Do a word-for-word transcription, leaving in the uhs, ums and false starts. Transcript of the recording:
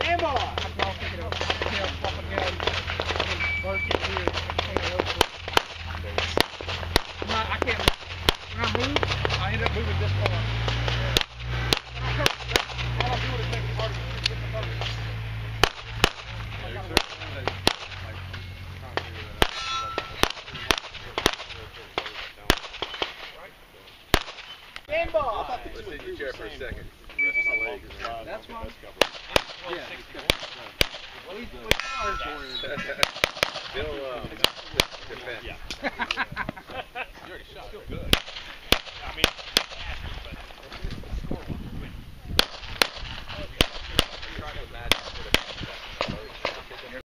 Stand by. I can all pick it up. I can pop it down. Work it here. Hang it over. I'm not, I can't. When I move, I end up moving this far. When I come, all I do is make it harder to get the motor. I gotta work. Stand by. Let's sit in your chair for a second. That's one. Yeah. We, we are for you. Still, um, defense.